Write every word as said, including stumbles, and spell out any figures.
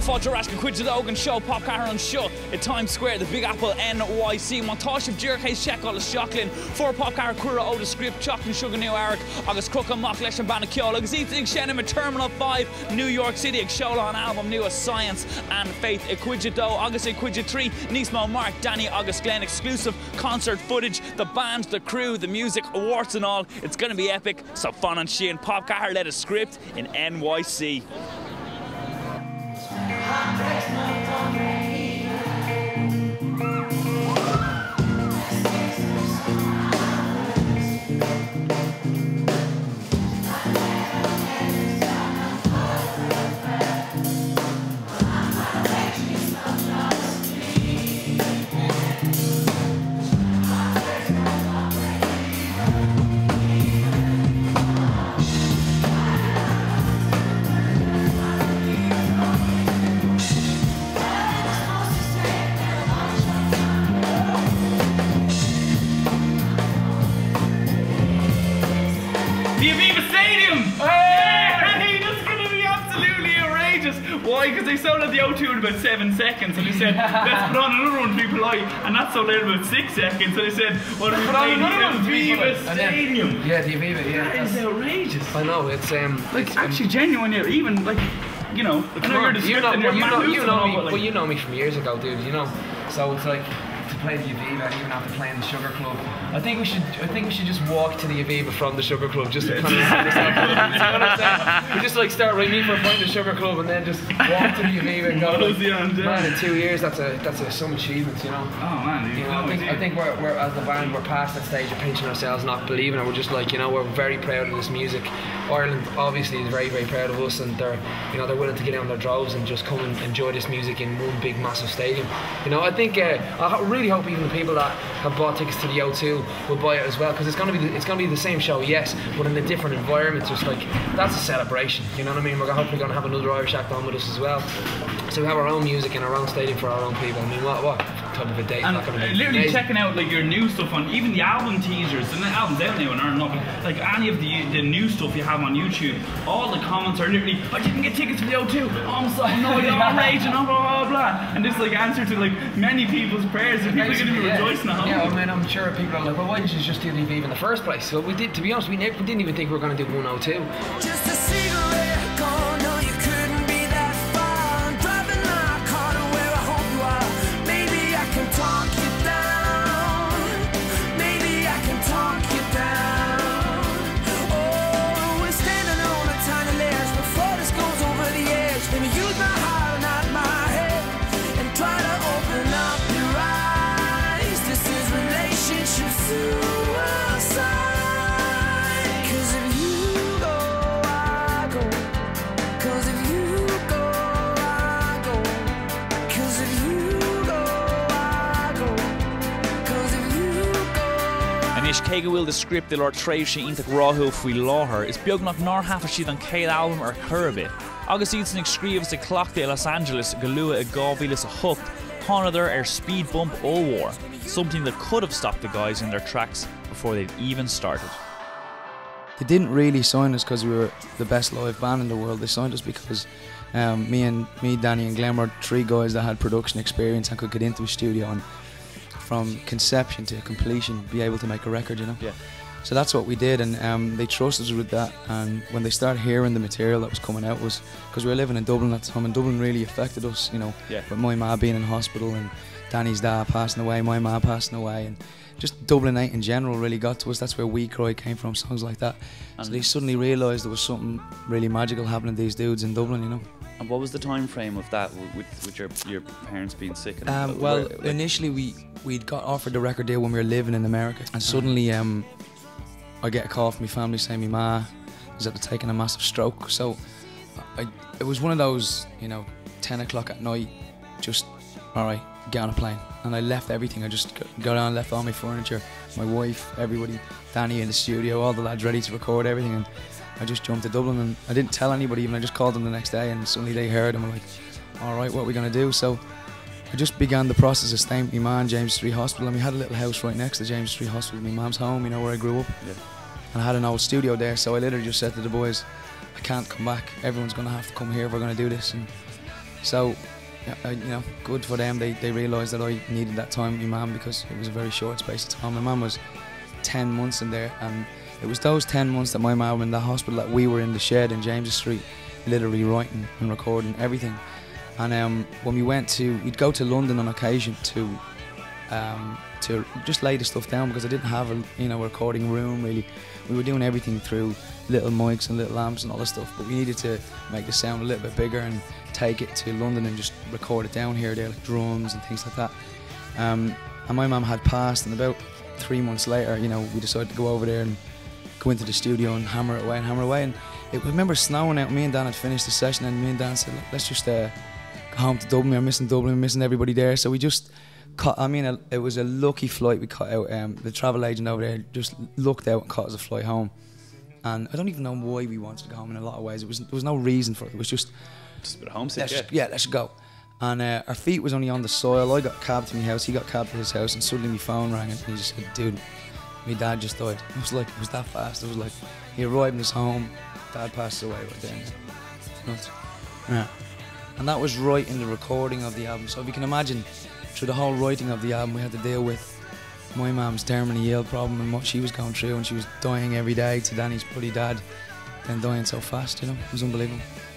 fáilte ras go cuid Eoghan show pop car an show at Times Square, the Big Apple N Y C. Montage of Dúrchéis check all the Shocklin for pop car cura o the script Chocolin Sugar New Eric August Crook Mock Lesh and Banna Kyo August Eating Shannon at Terminal five New York City ag show on album new as Science and Faith Equidja Do August Equidja three Nismo Mark Danny August Glenn exclusive concert footage, the band, the crew, the music, awards and all. It's gonna be epic. So fun and she and pop car led a script in N Y C. The Aviva Stadium! Hey! That's going to be absolutely outrageous. Why? Because they sold at the O two in about seven seconds and they said, let's put on another one to be polite. And that sold out in about six seconds. So they said, what are we playing? The Aviva Stadium! Yeah, the Aviva, yeah. That is outrageous. I know, it's um, like it's, actually um, genuine, yeah, even like, you know, I know you're the you know, script and well, you're you know, you know me, like, well, you know me from years ago, dude, you know. So it's like, to play the Aviva even after playing the Sugar Club. I think we should I think we should just walk to the Aviva from the Sugar Club just to kind of see yourself. You know what I'm saying? We just like start right me for a point at the Sugar Club and then just walk to the Aviva and go. Like, man, in two years that's a that's a some achievement, you know. Oh man, you know, I think I think we're we're as the band we're past that stage of pinching ourselves, not believing it. We're just like, you know, we're very proud of this music. Ireland obviously is very, very proud of us and they're you know they're willing to get on their droves and just come and enjoy this music in one big massive stadium. You know, I think uh, I really hope even the people that have bought tickets to the O two will buy it as well, because it's gonna be the, it's gonna be the same show, yes, but in a different environment. Just like that's a celebration, you know what I mean? We're hopefully gonna have another Irish act on with us as well, so we have our own music in our own stadium for our own people. I mean, what what type of a day? And not gonna be literally amazing. checking out like your new stuff on even the album teasers, and the album's out now and aren't nothing. Like any of the the new stuff you have on YouTube, all the comments are literally, I didn't get tickets for the O two. Oh, I'm so annoyed, I'm raging, blah blah blah. And this like answer to like many people's prayers, and people are gonna be yeah. rejoicing at home. Yeah, I mean, I'm sure people are like, well, why didn't you just do the Aviva in the first place? So we did. To be honest, we, we didn't even think we were going to do one oh two. Just a cigarette gone, no, you couldn't be that far. I'm driving my car to where I hope you are. Maybe I can talk you down. Maybe I can talk you down. Oh, we're standing on a tiny ledge before this goes over the edge. Let me use my heart, not my head, and try to open up your eyes. This is relationship suicide. Cause if you go, I go. Cause if you go, I go. Cause if you go, I go. Cause if you go, And is cé go bhfuil the script de Lord tréimh sé ionach ráthú faoi láthair, is beag nach ná hafa siad an céad album ar churbe. Agus iad san ag scríomh sa cloch de Los Angeles go luath i gábhílas a hocht, tháinar ar speed bump ó-war, something that could have stopped the guys in their tracks before they'd even started. They didn't really sign us because we were the best live band in the world. They signed us because um, me and me, Danny and Glenn were three guys that had production experience and could get into a studio and from conception to completion be able to make a record, you know. Yeah. So that's what we did, and um, they trusted us with that. And when they started hearing the material that was coming out, was because we were living in Dublin at the time, and Dublin really affected us, you know. Yeah. With my ma being in hospital and Danny's dad passing away, my ma passing away, and just Dublin in general really got to us. That's where We Cry came from, songs like that. And so they suddenly realised there was something really magical happening to these dudes in Dublin, you know. And what was the time frame of that, with, with your your parents being sick? And um, well, where, like, initially we we got offered the record deal when we were living in America, and suddenly um, I get a call from my family saying my ma is after taking a massive stroke. So I, it was one of those, you know, ten o'clock at night, just all right, get on a plane. And I left everything. I just got on, left all my furniture, my wife, everybody, Danny in the studio, all the lads ready to record everything, and I just jumped to Dublin. And I didn't tell anybody even. I just called them the next day, and suddenly they heard and were like, all right, what are we gonna do? So I just began the process of staying with my mum in James Street Hospital, and we had a little house right next to James Street Hospital, my mum's home, you know, where I grew up. Yeah. And I had an old studio there, so I literally just said to the boys, I can't come back. Everyone's gonna have to come here if we're gonna do this. And So, I, you know, good for them. They they realised that I needed that time with my mum because it was a very short space of time. My mum was ten months in there, and it was those ten months that my mum in the hospital that we were in the shed in James Street, literally writing and recording everything. And um, when we went to, we'd go to London on occasion to um, to just lay the stuff down because I didn't have a you know a recording room really. We were doing everything through little mics and little amps and all this stuff, but we needed to make the sound a little bit bigger and take it to London and just record it down here, there, like drums and things like that. Um, and my mum had passed, and about three months later, you know, we decided to go over there and go into the studio and hammer it away and hammer it away. And it, I remember snowing out. Me and Dan had finished the session, and me and Dan said, let's just uh, go home to Dublin. We're missing Dublin, we're missing everybody there. So we just caught, I mean, it was a lucky flight we caught out. Um, the travel agent over there just looked out and caught us a flight home. And I don't even know why we wanted to go home in a lot of ways. It was, there was no reason for it. It was just, Just a bit of homesick, let's yeah. just, yeah, let's go. And uh, our feet was only on the soil. I got cabbed to my house, he got cabbed to his house, and suddenly my phone rang and he just said, dude, my dad just died. It was like, it was that fast. It was like, he arrived in his home, dad passed away right then. Nuts. Yeah. And that was right in the recording of the album. So if you can imagine, through the whole writing of the album, we had to deal with my mum's terminally ill problem and what she was going through, and she was dying every day to Danny's bloody dad, then dying so fast, you know, it was unbelievable.